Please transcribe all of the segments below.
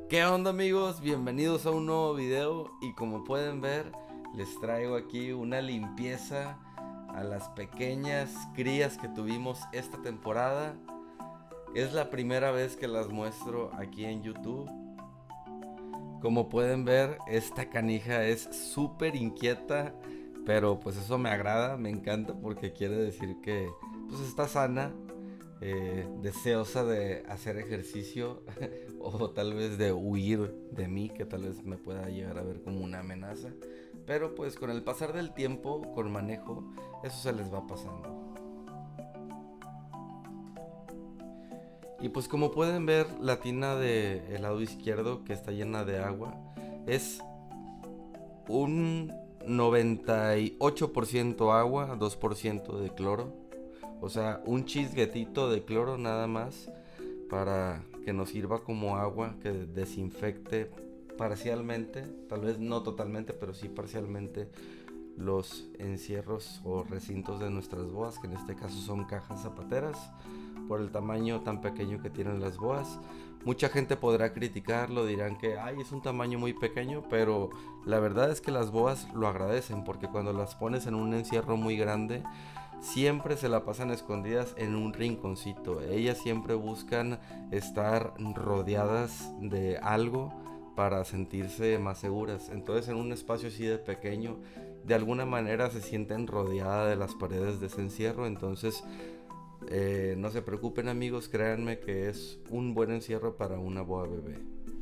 ¿Qué onda, amigos? Bienvenidos a un nuevo video y como pueden ver les traigo aquí una limpieza a las pequeñas crías que tuvimos esta temporada. Es la primera vez que las muestro aquí en YouTube. Como pueden ver, esta canija es súper inquieta, pero pues eso me agrada, me encanta porque quiere decir que pues está sana, deseosa de hacer ejercicio o tal vez de huir de mí, que tal vez me pueda llegar a ver como una amenaza. Pero pues con el pasar del tiempo, con manejo, eso se les va pasando. Y pues como pueden ver, la tina del lado izquierdo que está llena de agua es un 98% agua, 2% de cloro. O sea, un chisguetito de cloro nada más para que nos sirva como agua que desinfecte parcialmente, tal vez no totalmente, pero sí parcialmente los encierros o recintos de nuestras boas, que en este caso son cajas zapateras, por el tamaño tan pequeño que tienen las boas. Mucha gente podrá criticarlo, dirán que ay, es un tamaño muy pequeño, pero la verdad es que las boas lo agradecen porque cuando las pones en un encierro muy grande, siempre se la pasan escondidas en un rinconcito. Ellas siempre buscan estar rodeadas de algo para sentirse más seguras. Entonces en un espacio así de pequeño, de alguna manera se sienten rodeadas de las paredes de ese encierro. Entonces no se preocupen, amigos, créanme que es un buen encierro para una boa bebé.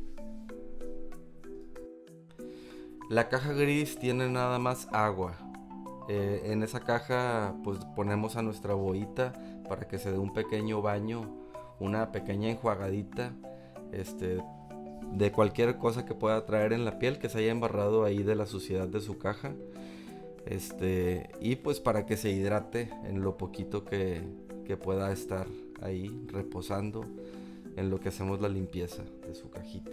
La caja gris tiene nada más agua. En esa caja pues ponemos a nuestra boita para que se dé un pequeño baño, una pequeña enjuagadita, este, de cualquier cosa que pueda traer en la piel que se haya embarrado ahí de la suciedad de su caja. Y pues para que se hidrate en lo poquito que pueda estar ahí reposando en lo que hacemos la limpieza de su cajita.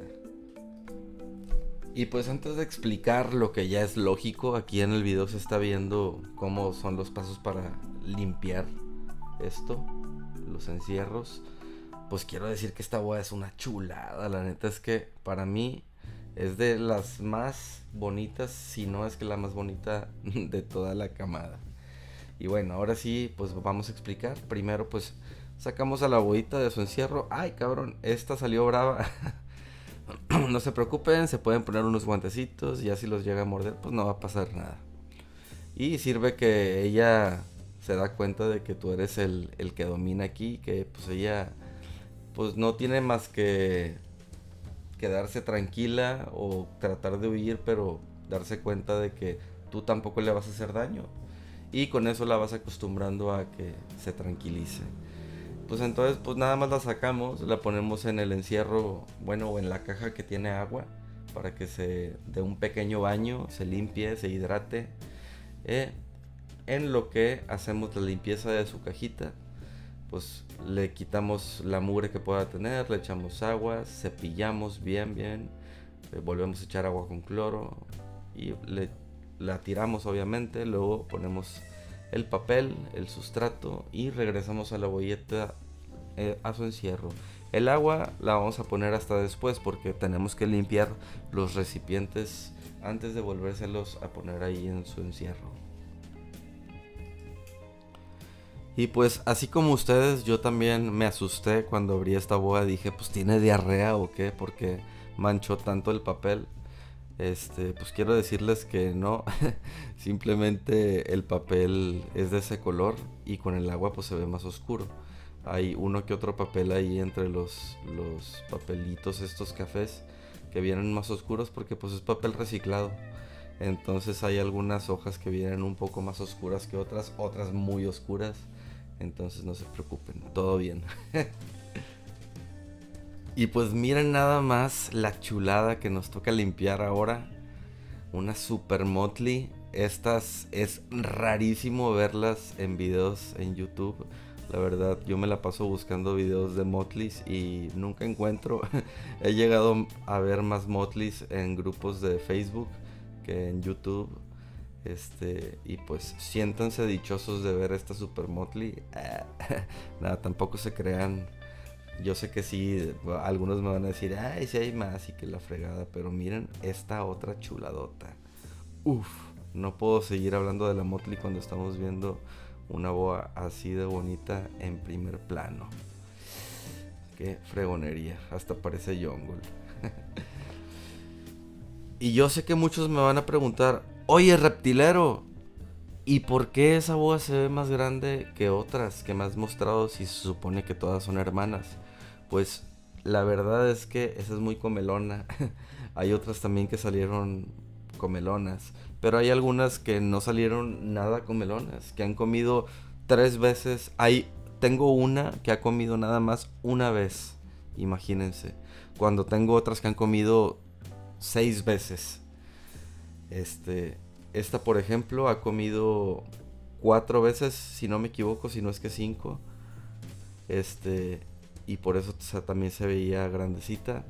Y pues antes de explicar lo que ya es lógico, aquí en el video se está viendo cómo son los pasos para limpiar esto, los encierros. Pues quiero decir que esta boda es una chulada, la neta es que para mí es de las más bonitas, si no es que la más bonita de toda la camada. Y bueno, ahora sí, pues vamos a explicar. Primero pues sacamos a la boita de su encierro. Ay, cabrón, esta salió brava. No se preocupen, se pueden poner unos guantecitos y ya si los llega a morder pues no va a pasar nada. Y sirve que ella se da cuenta de que tú eres el que domina aquí, que pues ella pues no tiene más que quedarse tranquila o tratar de huir, pero darse cuenta de que tú tampoco le vas a hacer daño. Y con eso la vas acostumbrando a que se tranquilice. Pues entonces pues nada más la sacamos, la ponemos en el encierro, bueno, o en la caja que tiene agua para que se dé un pequeño baño, se limpie, se hidrate. eh, en lo que hacemos la limpieza de su cajita, pues le quitamos la mugre que pueda tener, le echamos agua, cepillamos bien, bien, volvemos a echar agua con cloro y la tiramos obviamente, luego ponemos el papel, el sustrato y regresamos a la bolleta a su encierro. El agua la vamos a poner hasta después porque tenemos que limpiar los recipientes antes de volvérselos a poner ahí en su encierro. Y pues así como ustedes, yo también me asusté cuando abrí esta boa. Dije, pues tiene diarrea o qué, porque manchó tanto el papel. Pues quiero decirles que no, simplemente el papel es de ese color y con el agua pues se ve más oscuro. Hay uno que otro papel ahí entre los papelitos estos cafés que vienen más oscuros porque pues es papel reciclado. Entonces hay algunas hojas que vienen un poco más oscuras que otras, otras muy oscuras. Entonces no se preocupen, todo bien. Y pues miren nada más la chulada que nos toca limpiar ahora. Una super motley. Estas es rarísimo verlas en videos en YouTube. La verdad, yo me la paso buscando videos de motleys y nunca encuentro. He llegado a ver más motleys en grupos de Facebook que en YouTube. Y pues siéntanse dichosos de ver esta super motley. Nada, tampoco se crean. Yo sé que sí, algunos me van a decir, ay, sí hay más y que la fregada, pero miren esta otra chuladota. Uf, no puedo seguir hablando de la Motley cuando estamos viendo una boa así de bonita en primer plano. Qué fregonería, hasta parece jungle. Y yo sé que muchos me van a preguntar, oye reptilero, ¿y por qué esa boa se ve más grande que otras que me has mostrado si se supone que todas son hermanas? Pues la verdad es que esa es muy comelona. Hay otras también que salieron comelonas, pero hay algunas que no salieron nada comelonas, que han comido 3 veces. Tengo una que ha comido nada más una vez, imagínense. Cuando tengo otras que han comido 6 veces. Esta por ejemplo ha comido 4 veces, si no me equivoco, si no es que 5. Y por eso también se veía grandecita.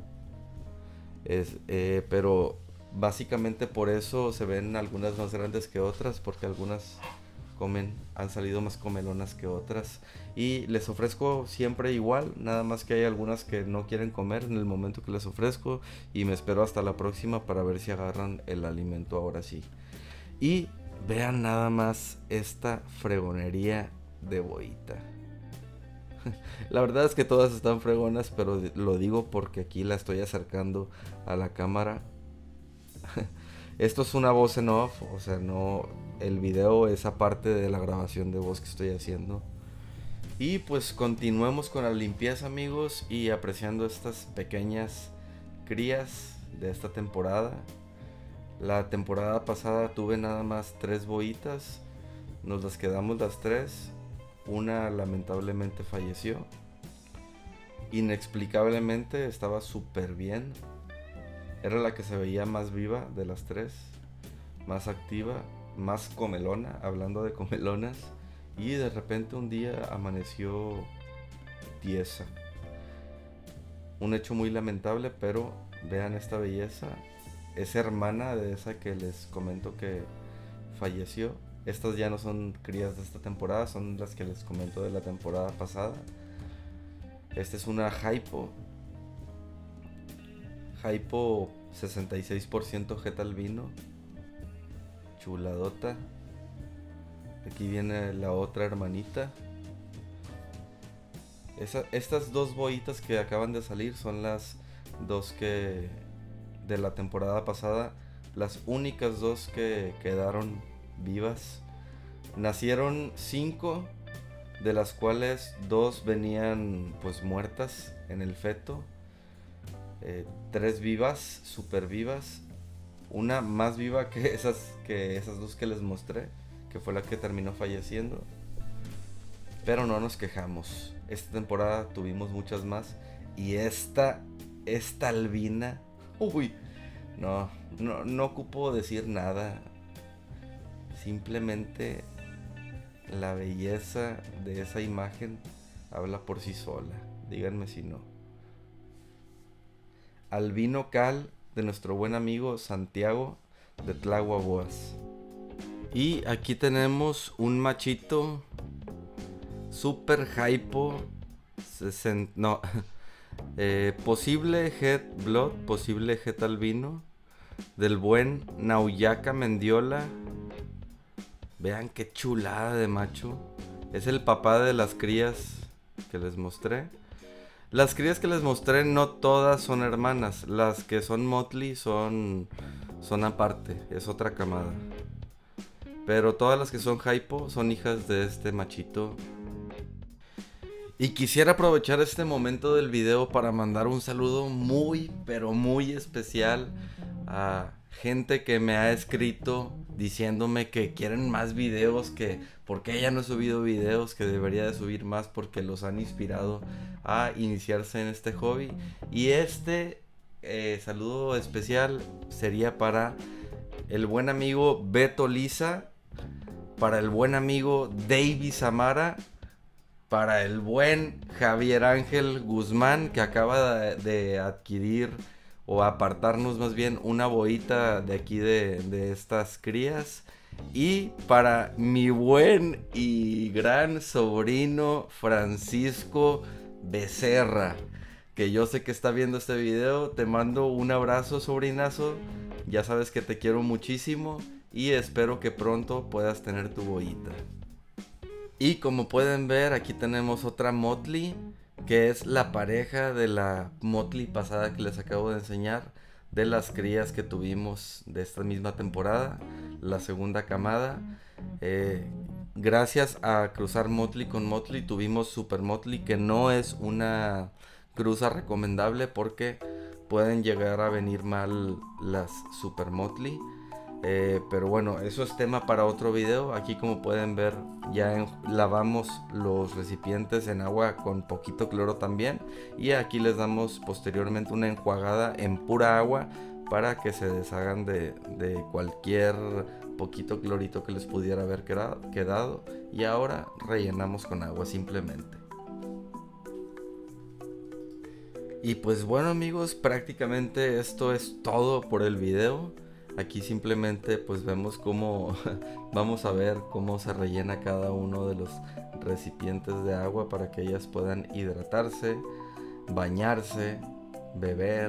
Pero básicamente por eso se ven algunas más grandes que otras, porque algunas han salido más comelonas que otras. Y les ofrezco siempre igual, nada más que hay algunas que no quieren comer en el momento que les ofrezco, y me espero hasta la próxima para ver si agarran el alimento ahora sí. Y vean nada más esta fregonería de boita. La verdad es que todas están fregonas, pero lo digo porque aquí la estoy acercando a la cámara. Esto es una voz en off, o sea, no, el video es aparte de la grabación de voz que estoy haciendo. Y pues continuemos con la limpieza, amigos, y apreciando estas pequeñas crías de esta temporada. La temporada pasada tuve nada más 3 boitas, nos las quedamos las 3. Una lamentablemente falleció. Inexplicablemente estaba súper bien. Era la que se veía más viva de las 3, más activa, más comelona, hablando de comelonas. Y de repente un día amaneció tiesa. Un hecho muy lamentable, pero vean esta belleza. Es hermana de esa que les comento que falleció. Estas ya no son crías de esta temporada, son las que les comento de la temporada pasada. Esta es una Hypo. Hypo 66% Jeta albino. Chuladota. Aquí viene la otra hermanita. Estas 2 boitas que acaban de salir son las 2 que de la temporada pasada. Las únicas 2 que quedaron vivas. Nacieron 5, de las cuales 2 venían pues muertas en el feto. 3 vivas, super vivas. Una más viva que esas 2 que les mostré, que fue la que terminó falleciendo. Pero no nos quejamos. Esta temporada tuvimos muchas más. Y esta albina, uy, no ocupo decir nada. Simplemente la belleza de esa imagen habla por sí sola. Díganme si no. Albino Cal, de nuestro buen amigo Santiago de Tlahuaboas. Y aquí tenemos un machito super hypo. Posible het blood, posible het albino, del buen Nauyaka Mendiola. Vean qué chulada de macho. Es el papá de las crías que les mostré. Las crías que les mostré no todas son hermanas. Las que son Motley son aparte, es otra camada. Pero todas las que son Hypo son hijas de este machito. Y quisiera aprovechar este momento del video para mandar un saludo muy, pero muy especial a gente que me ha escrito diciéndome que quieren más videos, que porque ya no he subido videos, que debería de subir más porque los han inspirado a iniciarse en este hobby. Y saludo especial sería para el buen amigo Beto Lisa, para el buen amigo Davis Amara, para el buen Javier Ángel Guzmán, que acaba de adquirir, o apartarnos más bien, una boita de aquí de estas crías. Y para mi buen y gran sobrino Francisco Becerra, que yo sé que está viendo este video. Te mando un abrazo, sobrinazo. Ya sabes que te quiero muchísimo y espero que pronto puedas tener tu bollita. Y como pueden ver, aquí tenemos otra Motley, que es la pareja de la Motley pasada que les acabo de enseñar, de las crías que tuvimos de esta misma temporada, la segunda camada. Gracias a cruzar Motley con Motley tuvimos Super Motley, que no es una cruza recomendable porque pueden llegar a venir mal las Super Motley. Pero bueno, eso es tema para otro video. Aquí como pueden ver ya lavamos los recipientes en agua con poquito cloro también. Y aquí les damos posteriormente una enjuagada en pura agua para que se deshagan de cualquier poquito clorito que les pudiera haber quedado. Y ahora rellenamos con agua simplemente. Y pues bueno amigos, prácticamente esto es todo por el video. Aquí simplemente pues vemos cómo vamos a ver cómo se rellena cada uno de los recipientes de agua para que ellas puedan hidratarse, bañarse, beber,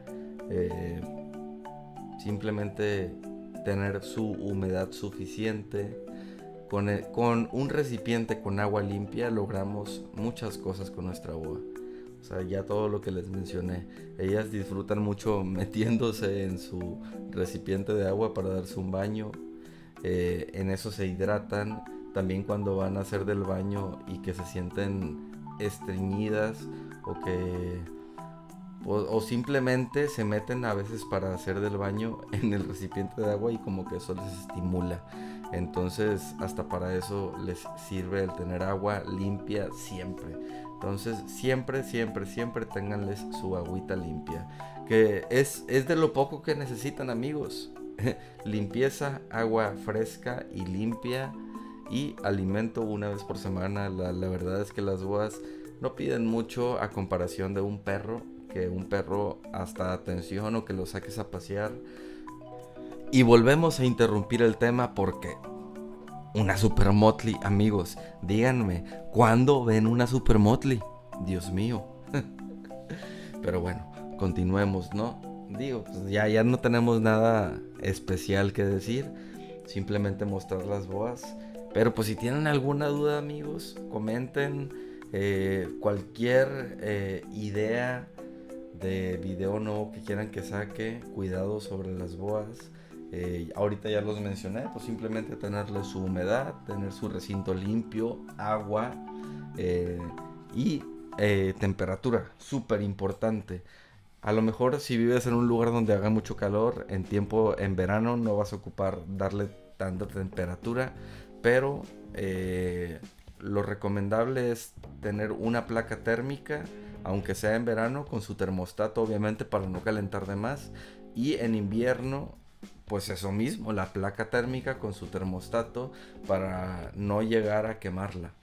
simplemente tener su humedad suficiente. Con un recipiente con agua limpia logramos muchas cosas con nuestra boa. O sea, ya todo lo que les mencioné. Ellas disfrutan mucho metiéndose en su recipiente de agua para darse un baño. En eso se hidratan. También cuando van a hacer del baño y que se sienten estreñidas o simplemente se meten a veces para hacer del baño en el recipiente de agua y como que eso les estimula. Entonces hasta para eso les sirve el tener agua limpia siempre. Entonces siempre ténganles su agüita limpia, que es de lo poco que necesitan amigos. Limpieza, agua fresca y limpia y alimento una vez por semana. La verdad es que las boas no piden mucho a comparación de un perro, que un perro hasta atención o que lo saques a pasear. Y volvemos a interrumpir el tema porque una Super Motley, amigos, díganme, ¿cuándo ven una Super Motley? Dios mío. Pero bueno, continuemos, ¿no? Digo, pues ya no tenemos nada especial que decir, simplemente mostrar las boas. Pero pues si tienen alguna duda amigos, comenten cualquier idea de video nuevo que quieran que saque, cuidado sobre las boas. Ahorita ya los mencioné, pues simplemente tenerle su humedad, tener su recinto limpio, agua y temperatura, súper importante. A lo mejor si vives en un lugar donde haga mucho calor, en verano no vas a ocupar darle tanta temperatura, pero lo recomendable es tener una placa térmica, aunque sea en verano, con su termostato obviamente para no calentar de más, y en invierno pues eso mismo, la placa térmica con su termostato para no llegar a quemarla.